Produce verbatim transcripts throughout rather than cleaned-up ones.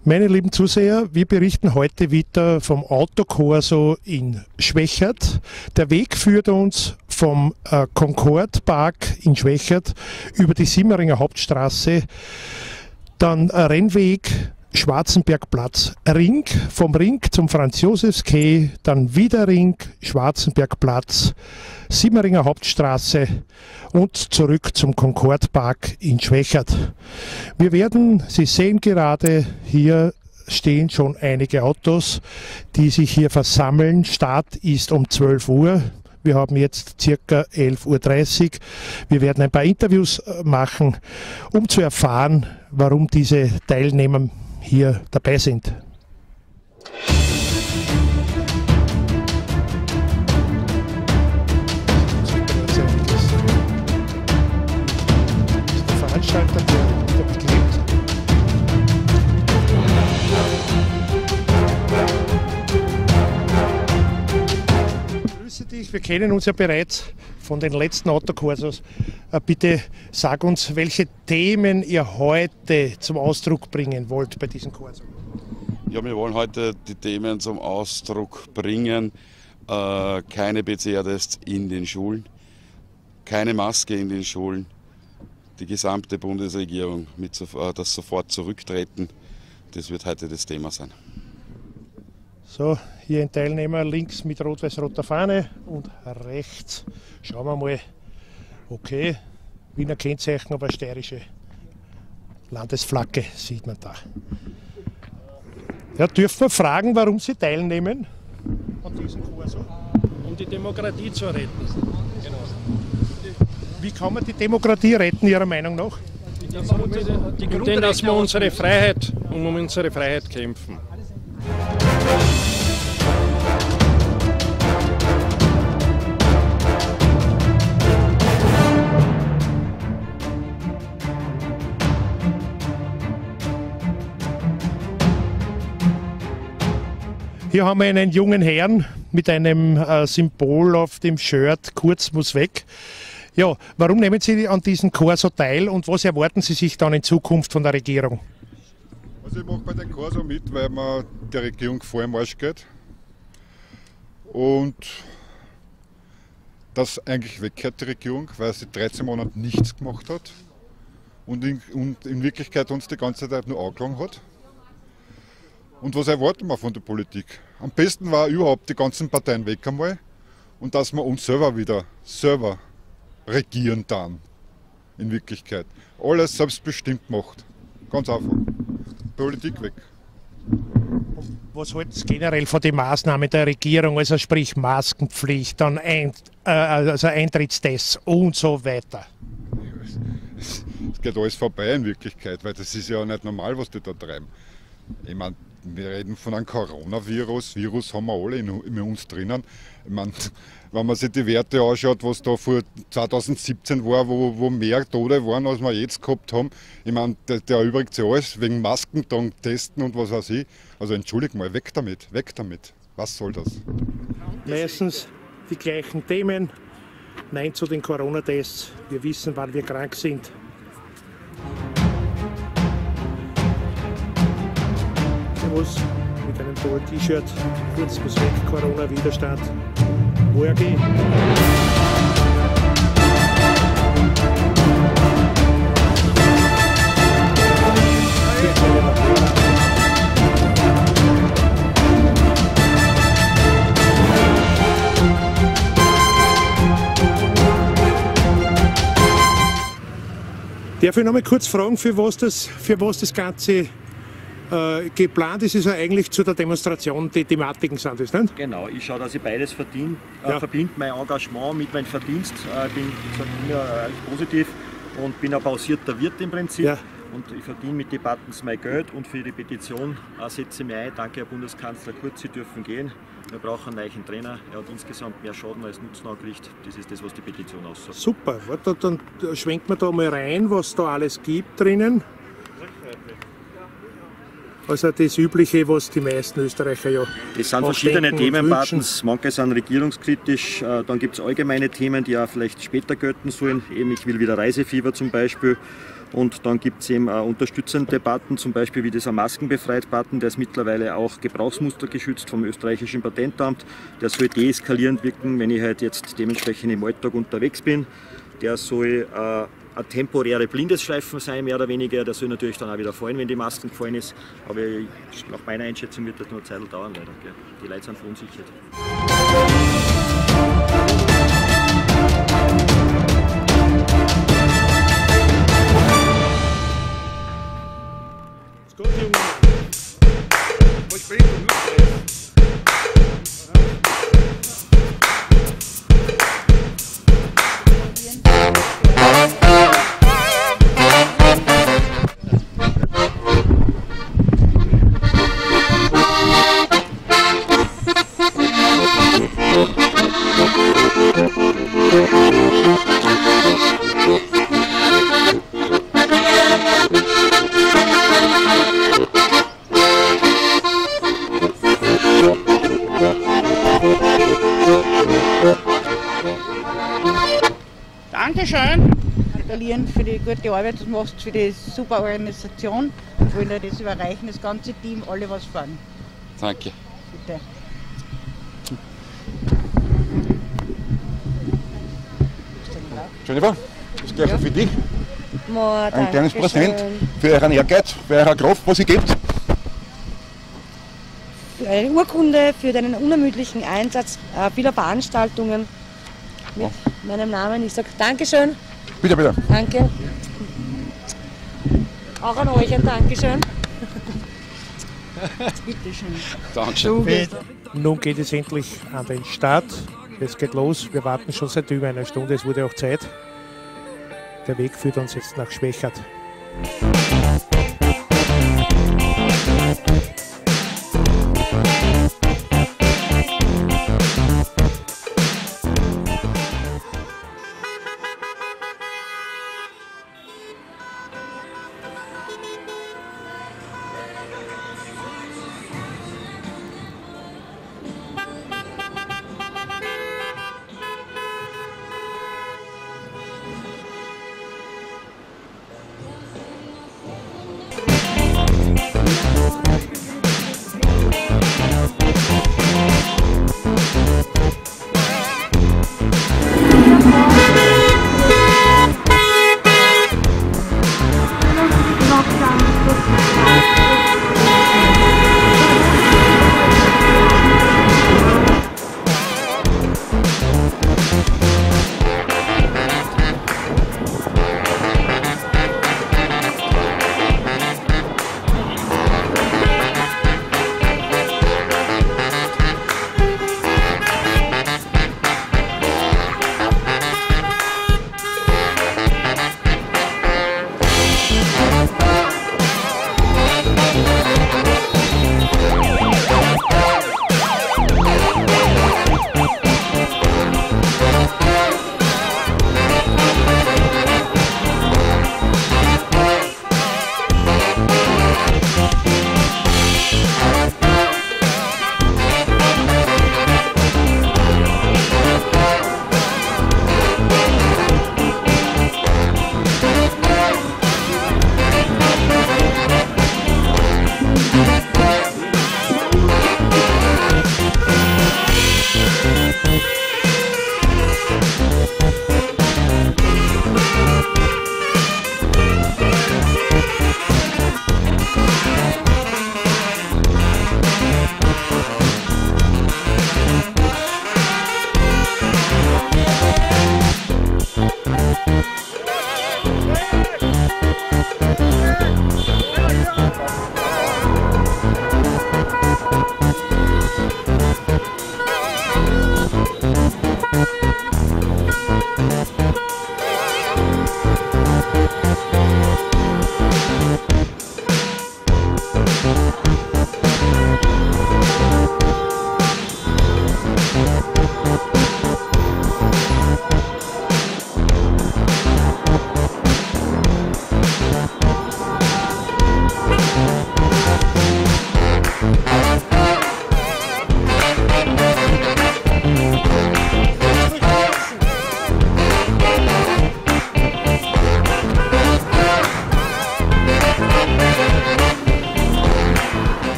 Meine lieben Zuseher, wir berichten heute wieder vom Autokorso in Schwechat. Der Weg führt uns vom äh, Concord Park in Schwechat über die Simmeringer Hauptstraße, dann ein Rennweg Schwarzenbergplatz Ring, vom Ring zum Franz-Josefs-Quai, dann wieder Ring, Schwarzenbergplatz, Simmeringer Hauptstraße und zurück zum Concord Park in Schwechat. Wir werden, Sie sehen gerade, hier stehen schon einige Autos, die sich hier versammeln. Start ist um zwölf Uhr. Wir haben jetzt circa elf Uhr dreißig. Wir werden ein paar Interviews machen, um zu erfahren, warum diese Teilnehmer hier dabei sind. Der Veranstalter, der wieder beklebt. Grüße dich, wir kennen uns ja bereits von den letzten Autokorsos. Bitte sag uns, welche Themen ihr heute zum Ausdruck bringen wollt bei diesem Korso. Ja, wir wollen heute die Themen zum Ausdruck bringen. Äh, keine P C R-Tests in den Schulen, keine Maske in den Schulen, die gesamte Bundesregierung mit äh, das sofort zurücktreten. Das wird heute das Thema sein. So, hier ein Teilnehmer links mit rot-weiß-roter Fahne und rechts, schauen wir mal, okay, Wiener Kennzeichen, aber steirische Landesflagge sieht man da. Ja, dürfen wir fragen, warum Sie teilnehmen an diesem Korso? Um die Demokratie zu retten. Genau. Wie kann man die Demokratie retten, Ihrer Meinung nach? Die, die Indem, dass wir unsere Freiheit, um unsere Freiheit kämpfen. Hier haben wir einen jungen Herrn mit einem äh, Symbol auf dem Shirt, Kurz muss weg. Ja, warum nehmen Sie an diesem Korso teil und was erwarten Sie sich dann in Zukunft von der Regierung? Also ich mache bei dem Korso mit, weil man der Regierung vor im Arsch geht und das eigentlich wegkehrt die Regierung, weil sie dreizehn Monate nichts gemacht hat und in, und in Wirklichkeit uns die ganze Zeit nur angelogen hat. Und was erwarten wir von der Politik? Am besten war überhaupt die ganzen Parteien weg einmal und dass wir uns selber wieder selber regieren dann. In Wirklichkeit. Alles selbstbestimmt macht. Ganz einfach. Politik weg. Was halten Sie generell von den Maßnahmen der Regierung, also sprich Maskenpflicht, dann ein, äh, also Eintrittstests und so weiter? Es geht alles vorbei in Wirklichkeit, weil das ist ja nicht normal, was die da treiben. Ich meine, wir reden von einem Coronavirus. Virus haben wir alle in, in uns drinnen. Ich meine, wenn man sich die Werte anschaut, was da vor zweitausendsiebzehn war, wo, wo mehr Tote waren, als wir jetzt gehabt haben. Ich meine, der, der erübrigt sich alles wegen Masken, Testen und was weiß ich. Also entschuldigt mal, weg damit, weg damit. Was soll das? Meistens die gleichen Themen. Nein zu den Corona-Tests. Wir wissen, wann wir krank sind. Mit einem tollen T-Shirt, kurz muss weg, Corona-Widerstand, morgen. Darf ich noch mal kurz fragen, für was das, für was das Ganze Äh, geplant ist, ist ja eigentlich zu der Demonstration die Thematiken sind das, nicht? Genau, ich schaue, dass ich beides verdiene, ja. äh, verbinde mein Engagement mit meinem Verdienst, äh, bin, bin ja, äh, positiv und bin ein pausierter Wirt im Prinzip ja. und ich verdiene mit den Buttons mein Geld und für die Petition äh, setze ich mich ein. Danke Herr Bundeskanzler Kurz, Sie dürfen gehen. Wir brauchen einen neuen Trainer, er hat insgesamt mehr Schaden als Nutzen angerichtet. Das ist das, was die Petition aussagt. Super, warte, dann schwenkt man da mal rein, was da alles gibt drinnen. Also das Übliche, was die meisten Österreicher ja Es sind auch verschiedene denken und Themen, wünschen. Bartens. Manche sind regierungskritisch, äh, dann gibt es allgemeine Themen, die auch vielleicht später gelten sollen. Eben, ich will wieder Reisefieber zum Beispiel. Und dann gibt es eben äh, unterstützende Debatten, zum Beispiel wie dieser Maskenbefreit-Button, der ist mittlerweile auch gebrauchsmustergeschützt vom österreichischen Patentamt. Der soll deeskalierend wirken, wenn ich halt jetzt dementsprechend im Alltag unterwegs bin. Der soll äh, eine temporäre Blindesschleifen sein, mehr oder weniger. Der soll natürlich dann auch wieder fallen, wenn die Maske gefallen ist. Aber ich, nach meiner Einschätzung wird das nur eine Zeit dauern, leider. Gell. Die Leute sind verunsichert. Dankeschön, Lian, für die gute Arbeit, das machst, für die super Organisation. Ich will dir das überreichen, das ganze Team, alle was fahren. Danke. Bitte. Jennifer, das gleiche Ja. für dich. Ma, Ein kleines danke Präsent schön. für euren Ehrgeiz, für eure Kraft, was ihr gebt. Für eine Urkunde, für deinen unermüdlichen Einsatz äh, vieler Veranstaltungen mit meinem Namen. Ich sage Dankeschön. Bitte, bitte. Danke. Auch an euch ein Dankeschön. Bitteschön. Dankeschön. Nun geht es endlich an den Start. Es geht los. Wir warten schon seit über einer Stunde. Es wurde auch Zeit. Der Weg führt uns jetzt nach Schwechat.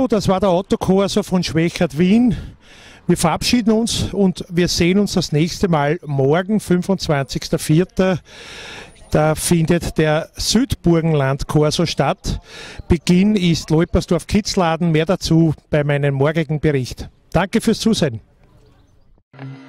So, das war der Autokorso von Schwechat-Wien. Wir verabschieden uns und wir sehen uns das nächste Mal morgen, fünfundzwanzigster vierter Da findet der Südburgenland-Korso statt. Beginn ist Leupersdorf-Kitzladen. Mehr dazu bei meinem morgigen Bericht. Danke fürs Zusehen.